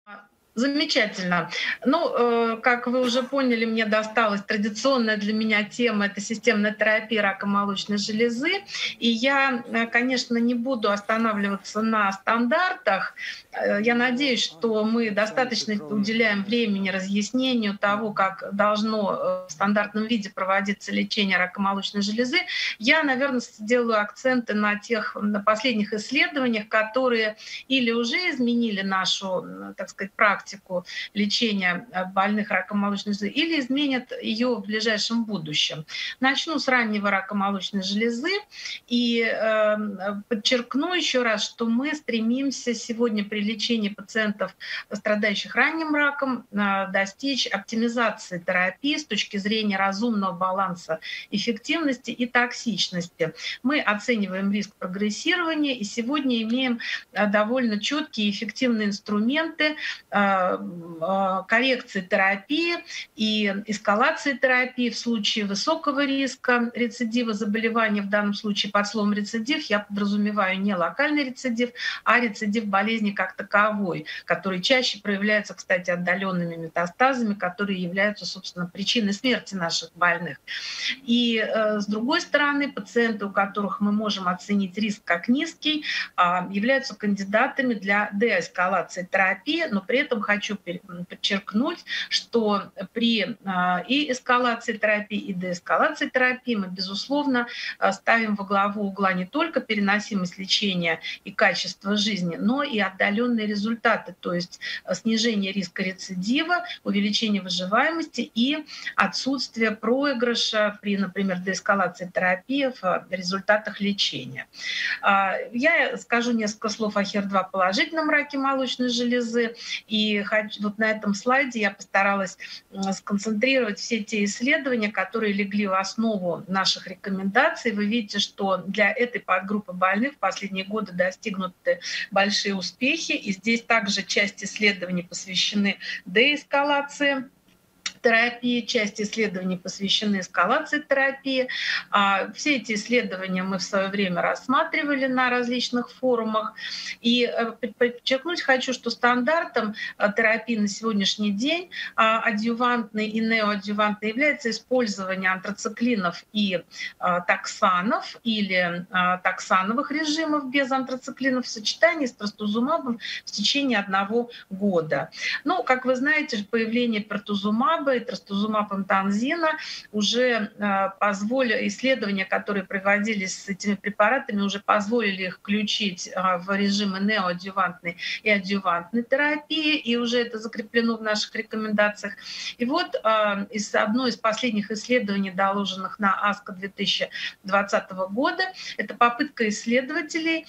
Замечательно. Ну, как вы уже поняли, мне досталась традиционная для меня тема — это системная терапия рака молочной железы. И я, конечно, не буду останавливаться на стандартах. Я надеюсь, что мы достаточно уделяем времени разъяснению того, как должно в стандартном виде проводиться лечение рака молочной железы. Я, наверное, сделаю акценты на последних исследованиях, которые или уже изменили нашу, так сказать, практику лечения больных раком молочной железы, или изменят ее в ближайшем будущем. Начну с раннего рака молочной железы и подчеркну еще раз, что мы стремимся сегодня при лечении пациентов, страдающих ранним раком, достичь оптимизации терапии с точки зрения разумного баланса эффективности и токсичности. Мы оцениваем риск прогрессирования и сегодня имеем довольно четкие и эффективные инструменты коррекции терапии и эскалации терапии в случае высокого риска рецидива заболевания. В данном случае под словом рецидив я подразумеваю не локальный рецидив, а рецидив болезни как таковой, который чаще проявляется, кстати, отдаленными метастазами, которые являются, собственно, причиной смерти наших больных. И с другой стороны, пациенты, у которых мы можем оценить риск как низкий, являются кандидатами для деэскалации терапии, но при этом хочу подчеркнуть, что при и эскалации терапии, и деэскалации терапии мы, безусловно, ставим во главу угла не только переносимость лечения и качество жизни, но и отдаленные результаты, то есть снижение риска рецидива, увеличение выживаемости и отсутствие проигрыша при, например, деэскалации терапии в результатах лечения. Я скажу несколько слов о HER2 положительном раке молочной железы. И вот на этом слайде я постаралась сконцентрировать все те исследования, которые легли в основу наших рекомендаций. Вы видите, что для этой подгруппы больных в последние годы достигнуты большие успехи. И здесь также часть исследований посвящены деэскалации терапии, часть исследований посвящены эскалации терапии. Все эти исследования мы в свое время рассматривали на различных форумах. И подчеркнуть хочу, что стандартом терапии на сегодняшний день адъювантной и неоадъювантной является использование антрациклинов и токсанов или токсановых режимов без антрациклинов в сочетании с трастузумабом в течение 1 года. Ну, как вы знаете, появление пертузумаба и трастузумаб эмтанзина уже исследования, которые проводились с этими препаратами, уже позволили их включить в режимы неоадъювантной и адъювантной терапии, и уже это закреплено в наших рекомендациях. И вот одно из последних исследований, доложенных на ASCO 2020 года, это попытка исследователей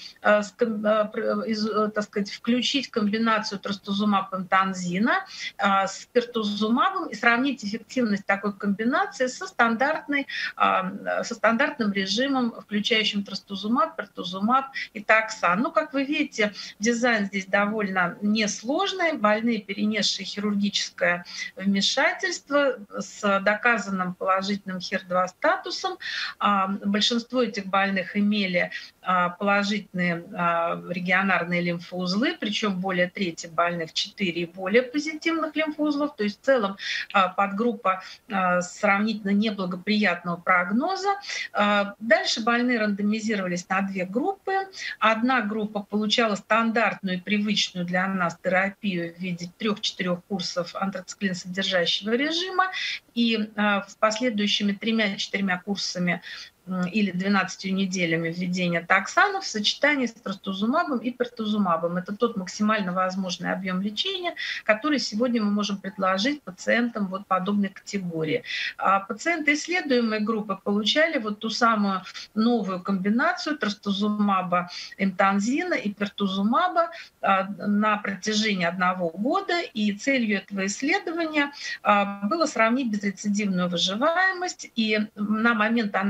так сказать, включить комбинацию трастузумаб-эмтанзина с пертузумабом и сравнить эффективность такой комбинации со стандартным режимом, включающим трастузумаб, пертузумаб и токсан. Ну, как вы видите, дизайн здесь довольно несложный. Больные, перенесшие хирургическое вмешательство с доказанным положительным HER2 статусом. Большинство этих больных имели положительные регионарные лимфоузлы, причем более трети больных 4 и более позитивных лимфоузлов. То есть в целом подгруппа сравнительно неблагоприятного прогноза. Дальше больные рандомизировались на 2 группы. Одна группа получала стандартную и привычную для нас терапию в виде 3-4 курсов антрациклин содержащего режима, и с последующими 3-4 курсами или 12 неделями введения токсанов в сочетании с трастузумабом и пертузумабом. Это тот максимально возможный объем лечения, который сегодня мы можем предложить пациентам вот подобной категории. Пациенты исследуемой группы получали вот ту самую новую комбинацию трастузумаба, эмтанзина и пертузумаба на протяжении 1 года. И целью этого исследования было сравнить безрецидивную выживаемость. И на момент анализа результатов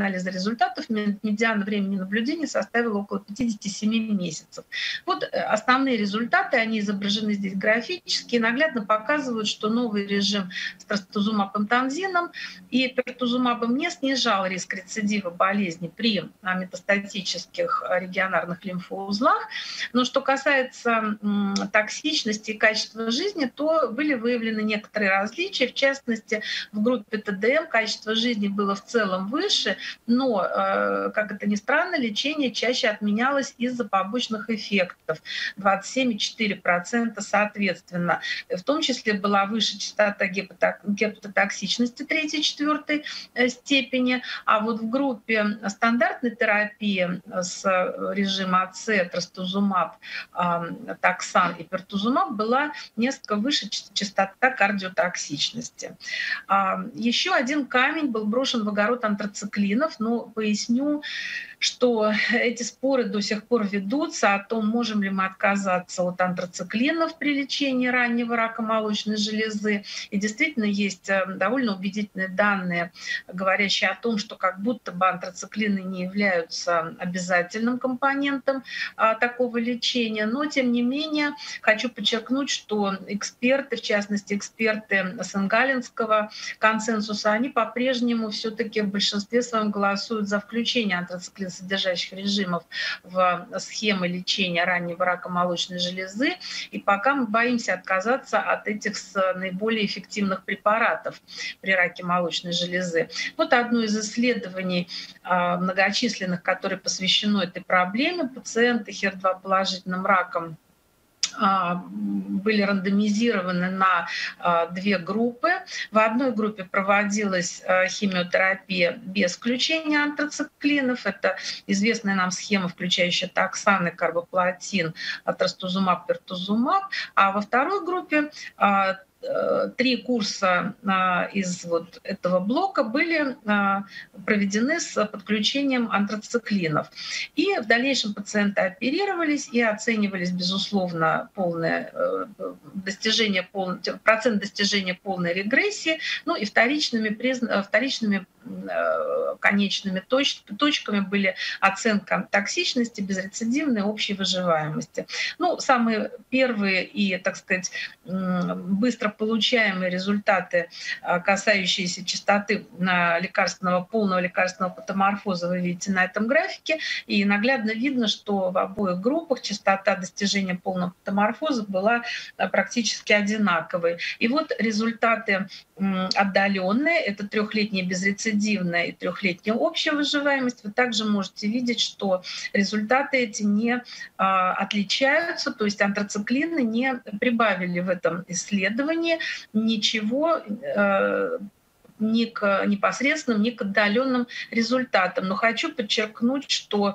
результатов медиана времени наблюдения составила около 57 месяцев. Вот основные результаты, они изображены здесь графически, и наглядно показывают, что новый режим с трастузумабом танзином и пертузумабом не снижал риск рецидива болезни при метастатических регионарных лимфоузлах. Но что касается токсичности и качества жизни, то были выявлены некоторые различия. В частности, в группе ТДМ качество жизни было в целом выше, но, как это ни странно, лечение чаще отменялось из-за побочных эффектов, 27,4% соответственно. В том числе была выше частота гепатотоксичности 3-4 степени, а вот в группе стандартной терапии с режима АЦ, трастузумаб, токсан и пертузумаб была несколько выше частота кардиотоксичности. Еще один камень был брошен в огород антрациклинов, но поясню, что эти споры до сих пор ведутся о том, можем ли мы отказаться от антрациклинов при лечении раннего рака молочной железы. И действительно есть довольно убедительные данные, говорящие о том, что как будто бы антрациклины не являются обязательным компонентом такого лечения. Но, тем не менее, хочу подчеркнуть, что эксперты, в частности, эксперты Сенгалинского консенсуса, они по-прежнему все-таки в большинстве своем голосуют за включение антрациклин содержащих режимов в схемы лечения раннего рака молочной железы. И пока мы боимся отказаться от этих наиболее эффективных препаратов при раке молочной железы. Вот одно из исследований многочисленных, которое посвящено этой проблеме. Пациенты HER2 положительным раком были рандомизированы на две группы. В одной группе проводилась химиотерапия без включения антрациклинов. Это известная нам схема, включающая токсаны, карбоплатин, трастузумаб, пертузумаб. А во второй группе 3 курса из вот этого блока были проведены с подключением антрациклинов. И в дальнейшем пациенты оперировались и оценивались, безусловно, процент достижения полной регрессии, ну и вторичными конечными точками были оценка токсичности, безрецидивной, общей выживаемости. Ну, самые первые и, так сказать, быстро получаемые результаты, касающиеся частоты полного лекарственного патоморфоза, вы видите на этом графике. И наглядно видно, что в обоих группах частота достижения полного патоморфоза была практически одинаковой. И вот результаты отдаленные, это 3-летняя безрецидивная и 3-летняя общая выживаемость. Вы также можете видеть, что результаты эти не отличаются, то есть антрациклины не прибавили в этом исследовании ничего ни к непосредственным, ни к отдаленным результатам. Но хочу подчеркнуть, что,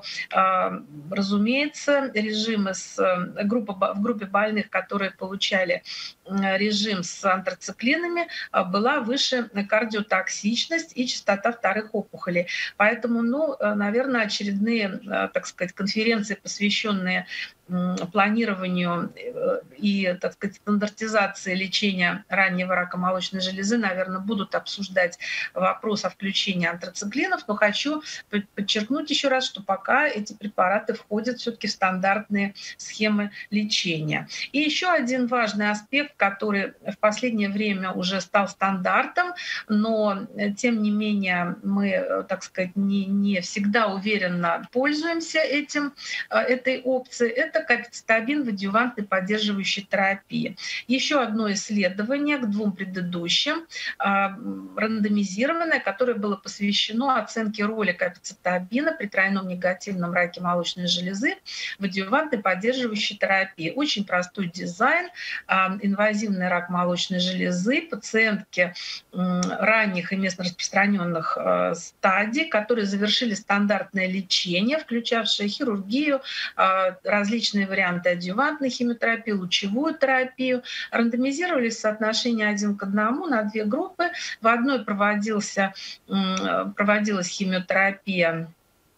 разумеется, режимы в группе больных, которые получали режим с антрациклинами, была выше кардиотоксичность и частота вторых опухолей. Поэтому, наверное, очередные, так сказать, конференции, посвященные планированию и, так сказать, стандартизации лечения раннего рака молочной железы, наверное, будут обсуждать вопрос о включении антрациклинов, но хочу подчеркнуть еще раз, что пока эти препараты входят все-таки в стандартные схемы лечения. И еще один важный аспект, который в последнее время уже стал стандартом, но тем не менее мы, так сказать, не всегда уверенно пользуемся этой опцией, это капецитабин в адъювантной поддерживающей терапии. Еще одно исследование к 2 предыдущим, рандомизированное, которое было посвящено оценке роли капецитабина при тройном негативном раке молочной железы в адъювантной поддерживающей терапии. Очень простой дизайн, инвазивный рак молочной железы, пациентки ранних и местно распространенных стадий, которые завершили стандартное лечение, включавшее хирургию, различные варианты адъювантной химиотерапии, лучевую терапию, рандомизировались в соотношении 1:1 на 2 группы. В одной проводилась химиотерапия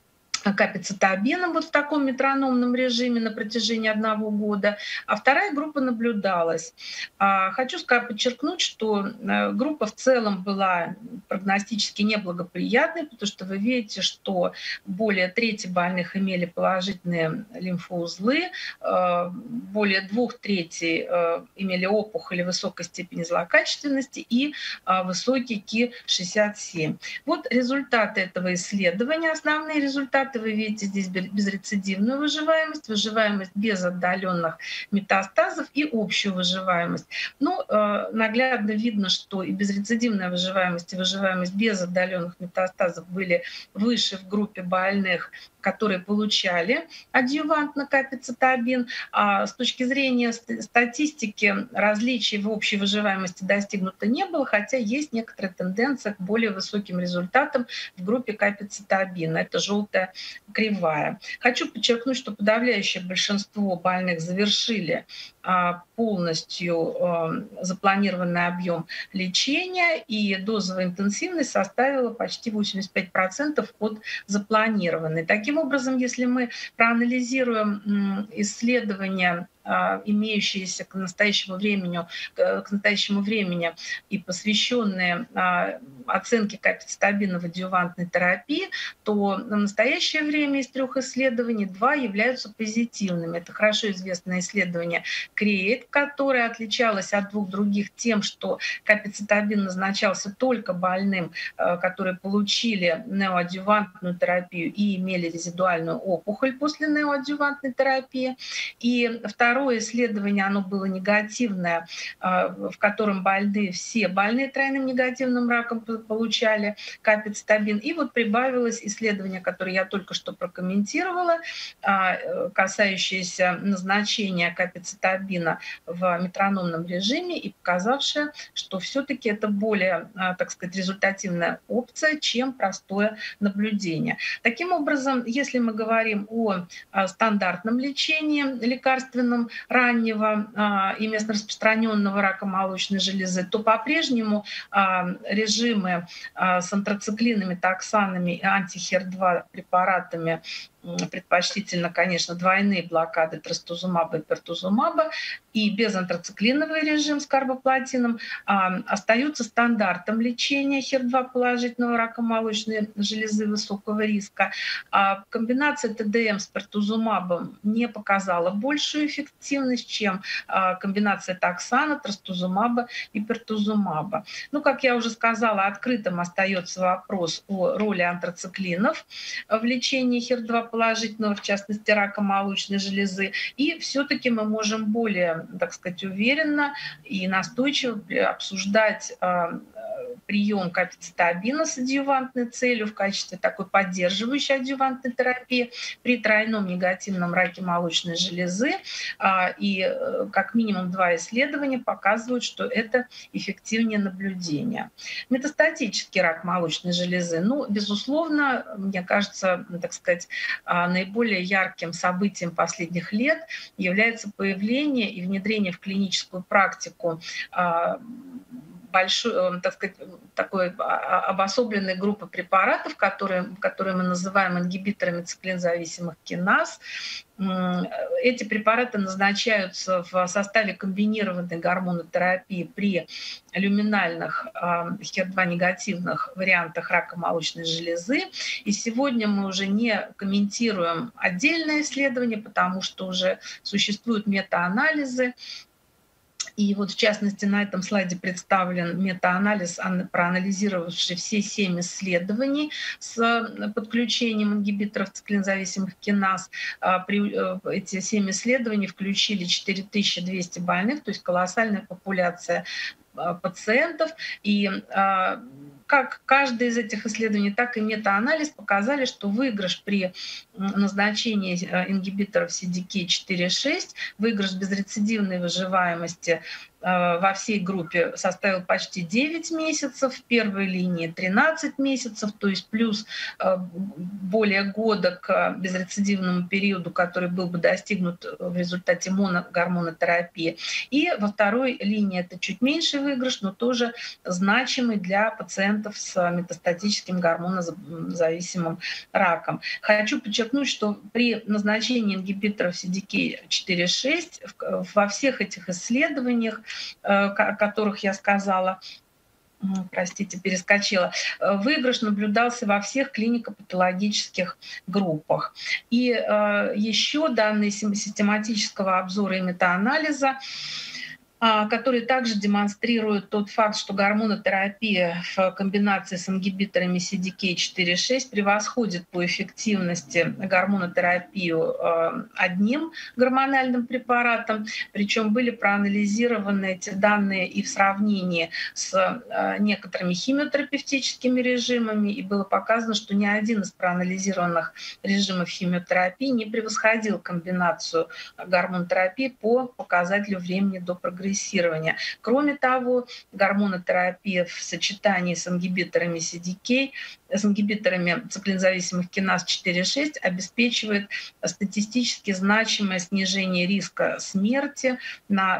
капецитообином вот в таком метрономном режиме на протяжении 1 года, а вторая группа наблюдалась. Хочу подчеркнуть, что группа в целом была прогностически неблагоприятной, потому что вы видите, что более трети больных имели положительные лимфоузлы, более 2/3 имели опухоли высокой степени злокачественности и высокий Ки-67. Вот результаты этого исследования, основные результаты. Вы видите здесь безрецидивную выживаемость, выживаемость без отдаленных метастазов и общую выживаемость. Ну, наглядно видно, что и безрецидивная выживаемость, и выживаемость без отдаленных метастазов были выше в группе больных, которые получали адъювантно капецитообин. А с точки зрения статистики различий в общей выживаемости достигнуто не было, хотя есть некоторая тенденция к более высоким результатам в группе капецитообина. Это желтая кривая. Хочу подчеркнуть, что подавляющее большинство больных завершили полностью запланированный объем лечения, и дозовая интенсивность составила почти 85% от запланированной. Таким образом, если мы проанализируем исследования, имеющиеся к настоящему времени и посвященные оценке капецитообина в адъювантной терапии, то на настоящее время из 3 исследований 2 являются позитивными. Это хорошо известное исследование CREATE, которое отличалось от 2 других тем, что капецитообин назначался только больным, которые получили неоадъювантную терапию и имели резидуальную опухоль после неоадъювантной терапии. И второе исследование, оно было негативное, в котором все больные тройным негативным раком получали капецитообин. И вот прибавилось исследование, которое я только что прокомментировала, касающееся назначения капецитообина в метрономном режиме и показавшее, что все-таки это более, так сказать, результативная опция, чем простое наблюдение. Таким образом, если мы говорим о стандартном лечении лекарственном раннего и местно распространенного рака молочной железы, то по-прежнему режимы с антрациклинами, токсанами и антихер-2 препаратами, предпочтительно, конечно, двойные блокады трастузумаба и пертузумаба, и безантрациклиновый режим с карбоплатином остаются стандартом лечения HER2 положительного рака молочной железы высокого риска. Комбинация ТДМ с пертузумабом не показала большую эффективность, чем комбинация токсана, трастузумаба и пертузумаба. Ну, как я уже сказала, открытым остается вопрос о роли антрациклинов в лечении HER2 положительного, в частности, рака молочной железы. И все-таки мы можем более, так сказать, уверенно и настойчиво обсуждать прием капецитообина с адъювантной целью в качестве такой поддерживающей адъювантной терапии при тройном негативном раке молочной железы. И как минимум 2 исследования показывают, что это эффективнее наблюдения. Метастатический рак молочной железы, ну, безусловно, мне кажется, так сказать, наиболее ярким событием последних лет является появление и внедрение в клиническую практику большой, так сказать, такой обособленной группы препаратов, которые мы называем ингибиторами циклинзависимых киназ. Эти препараты назначаются в составе комбинированной гормонотерапии при люминальных HER2-негативных вариантах рака молочной железы. И сегодня мы уже не комментируем отдельное исследование, потому что уже существуют метаанализы. И вот, в частности, на этом слайде представлен метаанализ, проанализировавший все 7 исследований с подключением ингибиторов циклинзависимых киназ. Эти 7 исследований включили 4200 больных, то есть колоссальная популяция пациентов. И как каждое из этих исследований, так и метаанализ показали, что выигрыш при назначении ингибиторов CDK4/6, выигрыш безрецидивной выживаемости во всей группе составил почти 9 месяцев, в первой линии 13 месяцев, то есть плюс более года к безрецидивному периоду, который был бы достигнут в результате моногормонотерапии. И во второй линии это чуть меньший выигрыш, но тоже значимый для пациентов с метастатическим гормонозависимым раком. Хочу подчеркнуть, что при назначении ингибиторов CDK4/6 во всех этих исследованиях, о которых я сказала, простите, перескочила, выигрыш наблюдался во всех клинико-патологических группах. И еще данные систематического обзора и метаанализа, которые также демонстрируют тот факт, что гормонотерапия в комбинации с ингибиторами CDK4/6 превосходит по эффективности гормонотерапию одним гормональным препаратом. Причем были проанализированы эти данные и в сравнении с некоторыми химиотерапевтическими режимами, и было показано, что ни один из проанализированных режимов химиотерапии не превосходил комбинацию гормонотерапии по показателю времени до прогрессирования. Кроме того, гормонотерапия в сочетании с ингибиторами CDK, с ингибиторами циклинзависимых киназ 4/6 обеспечивает статистически значимое снижение риска смерти на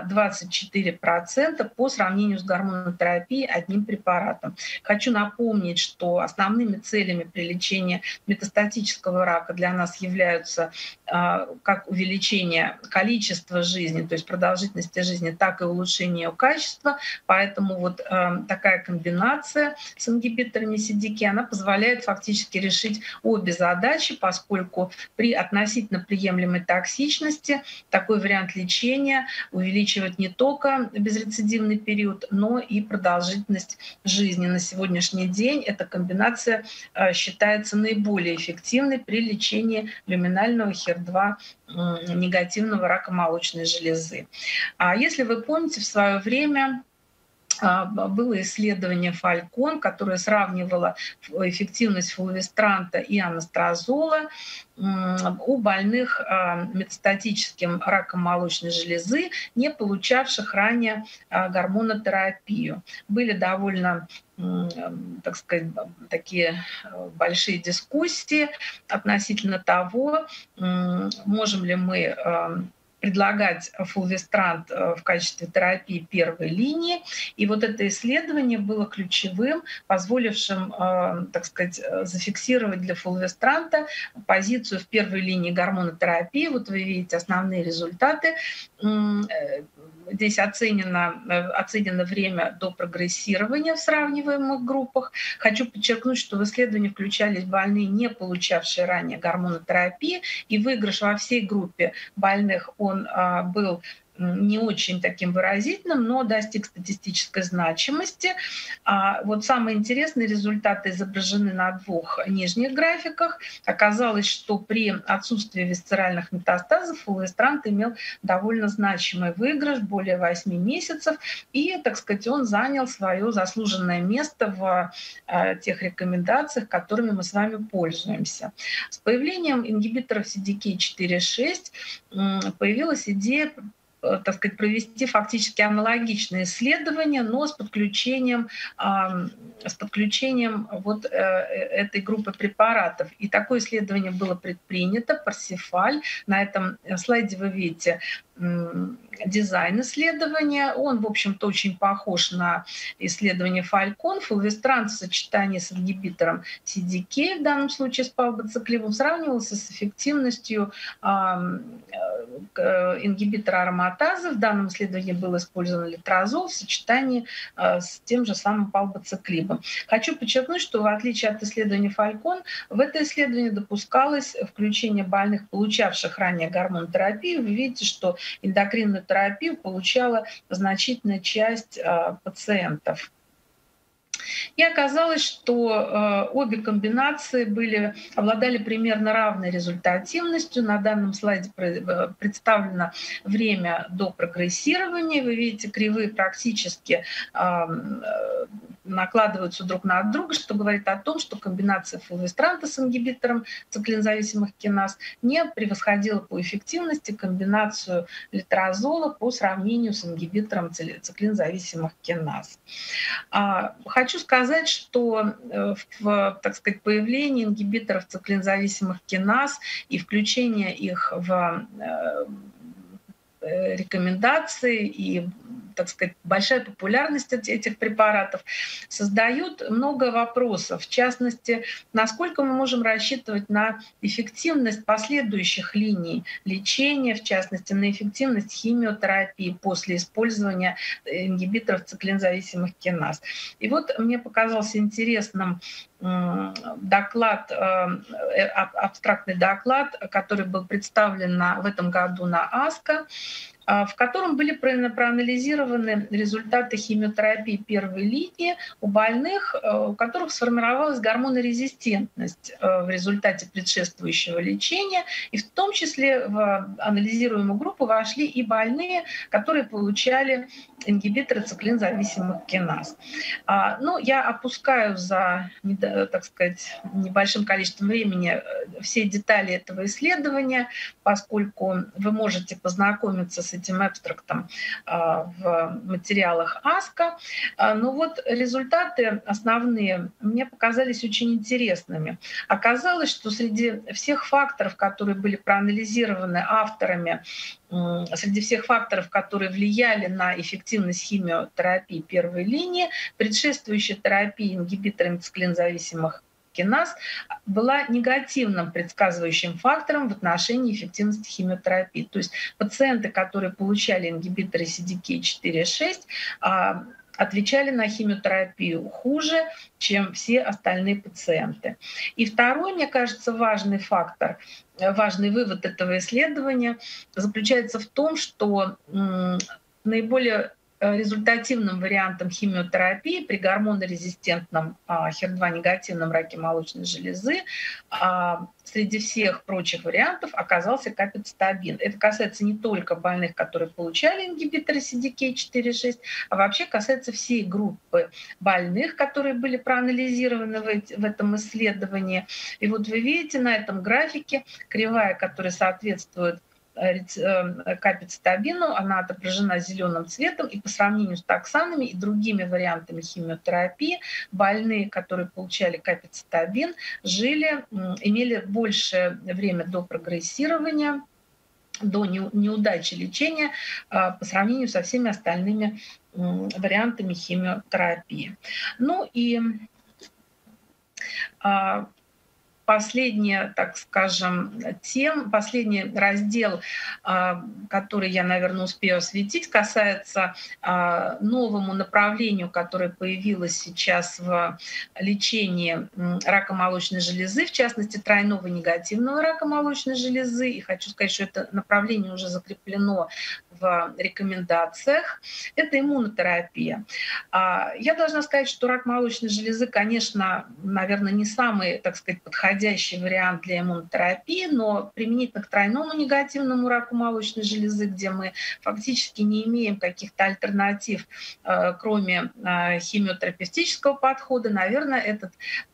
24% по сравнению с гормонотерапией одним препаратом. Хочу напомнить, что основными целями при лечении метастатического рака для нас являются как увеличение количества жизни, то есть продолжительности жизни, так и улучшение ее качества. Поэтому вот такая комбинация с ингибиторами CDK, она позволяет фактически решить обе задачи, поскольку при относительно приемлемой токсичности такой вариант лечения увеличивает не только безрецидивный период, но и продолжительность жизни. На сегодняшний день эта комбинация считается наиболее эффективной при лечении люминального HER2 негативного рака молочной железы. А если вы помните, в свое время было исследование Falcon, которое сравнивало эффективность фулвестранта и анастрозола у больных метастатическим раком молочной железы, не получавших ранее гормонотерапию. Были довольно, так сказать, такие большие дискуссии относительно того, можем ли мы предлагать фулвестрант в качестве терапии первой линии. И вот это исследование было ключевым, позволившим, так сказать, зафиксировать для фулвестранта позицию в первой линии гормонотерапии. Вот вы видите основные результаты. Здесь оценено время до прогрессирования в сравниваемых группах. Хочу подчеркнуть, что в исследовании включались больные, не получавшие ранее гормонотерапии, и выигрыш во всей группе больных он был не очень таким выразительным, но достиг статистической значимости. Вот самые интересные результаты изображены на двух нижних графиках. Оказалось, что при отсутствии висцеральных метастазов фулвестрант имел довольно значимый выигрыш, более 8 месяцев, и, так сказать, он занял свое заслуженное место в тех рекомендациях, которыми мы с вами пользуемся. С появлением ингибиторов CDK4/6 появилась идея, так сказать, провести фактически аналогичные исследования, но с подключением вот этой группы препаратов. И такое исследование было предпринято, Парсифаль. На этом слайде вы видите дизайн исследования. Он, в общем-то, очень похож на исследование Falcon. Фулвестрант в сочетании с ингибитором CDK, в данном случае с палбоциклибом, сравнивался с эффективностью ингибитора ароматазы. В данном исследовании был использован летрозол в сочетании с тем же самым палбоциклибом. Хочу подчеркнуть, что в отличие от исследования Falcon, в это исследование допускалось включение больных, получавших ранее гормонотерапию. Вы видите, что эндокринную терапию получала значительная часть пациентов. И оказалось, что обе комбинации обладали примерно равной результативностью. На данном слайде представлено время до прогрессирования. Вы видите, кривые практически накладываются друг на друга, что говорит о том, что комбинация фулвестранта с ингибитором циклинзависимых киназ не превосходила по эффективности комбинацию летрозола по сравнению с ингибитором циклинзависимых киназ. Хочу сказать, что в, так сказать, появлении ингибиторов циклинзависимых киназ и включение их в рекомендации и, так сказать, большая популярность этих препаратов создают много вопросов. В частности, насколько мы можем рассчитывать на эффективность последующих линий лечения, в частности, на эффективность химиотерапии после использования ингибиторов циклинзависимых киназ. И вот мне показался интересным доклад, абстрактный доклад, который был представлен в этом году на АСКО, в котором были проанализированы результаты химиотерапии первой линии у больных, у которых сформировалась гормонорезистентность в результате предшествующего лечения. И в том числе в анализируемую группу вошли и больные, которые получали ингибиторы циклинзависимых киназ. Ну, я опускаю за, так сказать, небольшим количеством времени все детали этого исследования, поскольку вы можете познакомиться с этим абстрактом в материалах АСКО. Но вот результаты основные мне показались очень интересными. Оказалось, что среди всех факторов, которые были проанализированы авторами, среди всех факторов, которые влияли на эффективность химиотерапии первой линии, предшествующая терапия ингибиторами циклинзависимых киназ была негативным предсказывающим фактором в отношении эффективности химиотерапии. То есть пациенты, которые получали ингибиторы CDK4/6, отвечали на химиотерапию хуже, чем все остальные пациенты. И второй, мне кажется, важный фактор, важный вывод этого исследования заключается в том, что наиболее результативным вариантом химиотерапии при гормонорезистентном HER2-негативном раке молочной железы среди всех прочих вариантов оказался капецитабин. Это касается не только больных, которые получали ингибиторы CDK4/6, а вообще касается всей группы больных, которые были проанализированы в этом исследовании. И вот вы видите на этом графике кривая, которая соответствует капецитабину, она отображена зеленым цветом, и по сравнению с токсанами и другими вариантами химиотерапии больные, которые получали капецитабин, имели большее время до прогрессирования, до неудачи лечения по сравнению со всеми остальными вариантами химиотерапии. Ну и последний, так скажем, последний раздел, который я, наверное, успею осветить, касается новому направлению, которое появилось сейчас в лечении рака молочной железы, в частности, тройного негативного рака молочной железы. И хочу сказать, что это направление уже закреплено в рекомендациях. Это иммунотерапия. Я должна сказать, что рак молочной железы, конечно, наверное, не самый, так сказать, подходящий вариант для иммунотерапии, но применительно к тройному негативному раку молочной железы, где мы фактически не имеем каких-то альтернатив, кроме химиотерапевтического подхода, наверное, этот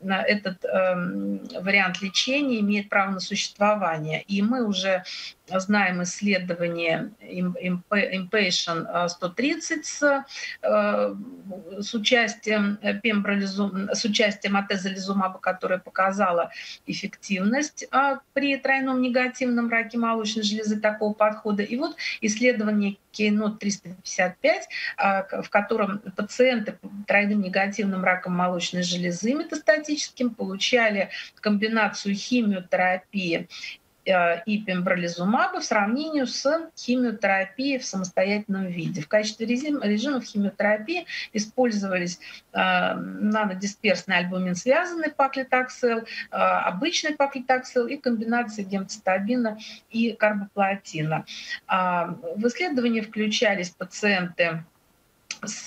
вариант лечения имеет право на существование. И мы уже знаем исследование Impatient 130 с участием атезолизумаба, которое показало эффективность при тройном негативном раке молочной железы такого подхода. И вот исследование Keynote 355, в котором пациенты тройным негативным раком молочной железы метастатическим получали комбинацию химиотерапии и пембролизумаба в сравнении с химиотерапией в самостоятельном виде. В качестве режимов химиотерапии использовались нанодисперсный альбумин, связанный паклитоксел, обычный паклитоксел и комбинация гемцитабина и карбоплатина. В исследовании включались пациенты с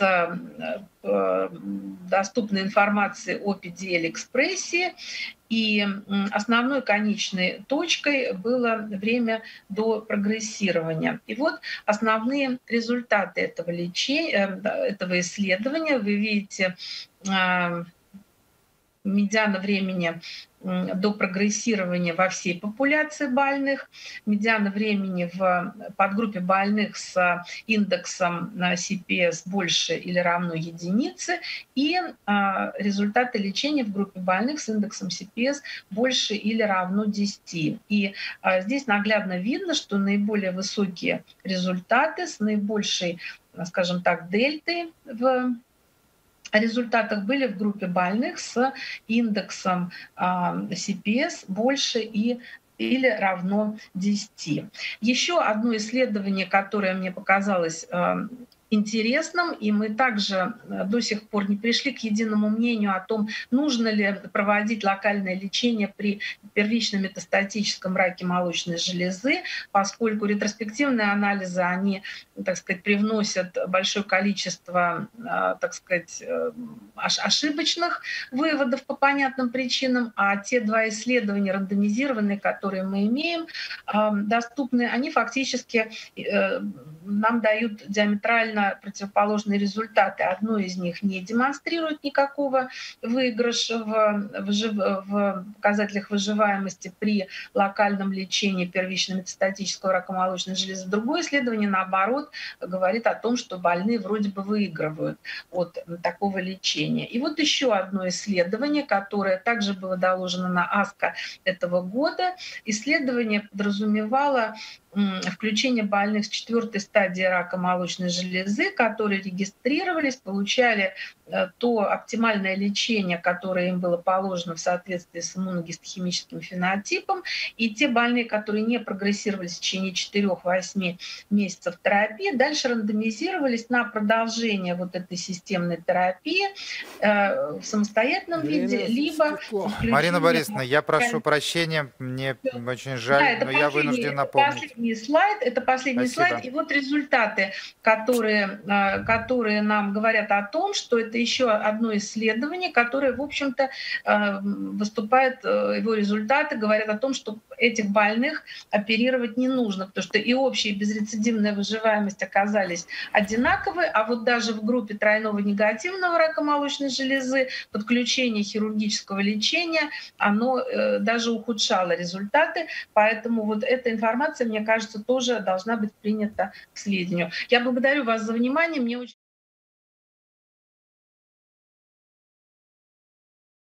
доступной информацией о PDL-экспрессии, и основной конечной точкой было время до прогрессирования. И вот основные результаты этого лечения, этого исследования. Вы видите медиана времени до прогрессирования во всей популяции больных, медиана времени в подгруппе больных с индексом CPS больше или равно единице, и результаты лечения в группе больных с индексом CPS больше или равно 10. И здесь наглядно видно, что наиболее высокие результаты с наибольшей, скажем так, дельтой в результатах были в группе больных с индексом CPS больше или равно 10. Еще одно исследование, которое мне показалось интересным, и мы также до сих пор не пришли к единому мнению о том, нужно ли проводить локальное лечение при первичном метастатическом раке молочной железы, поскольку ретроспективные анализы, они, так сказать, привносят большое количество, так сказать, ошибочных выводов по понятным причинам, а те два исследования рандомизированные, которые мы имеем, доступны, они фактически нам дают диаметрально противоположные результаты. Одно из них не демонстрирует никакого выигрыша в показателях выживаемости при локальном лечении первичного метастатического рака молочной железы. Другое исследование, наоборот, говорит о том, что больные вроде бы выигрывают от такого лечения. И вот еще одно исследование, которое также было доложено на АСКО этого года. Исследование подразумевало включение больных с 4-й стадии рака молочной железы, которые регистрировались, получали то оптимальное лечение, которое им было положено в соответствии с иммуногистохимическим фенотипом, и те больные, которые не прогрессировали в течение 4-8 месяцев терапии, дальше рандомизировались на продолжение вот этой системной терапии в самостоятельном виде, либо... Марина Борисовна, я прошу прощения, мне очень жаль, да, но я вынужден напомнить. Это последний слайд. И вот результаты, которые нам говорят о том, что это еще одно исследование, которое, в общем-то, выступает, его результаты говорят о том, что этих больных оперировать не нужно, потому что и общая и безрецидивная выживаемость оказались одинаковые, а вот даже в группе тройного негативного рака молочной железы подключение хирургического лечения, оно даже ухудшало результаты, поэтому вот эта информация, мне кажется, тоже должна быть принята к сведению. Я благодарю вас за внимание. Мне очень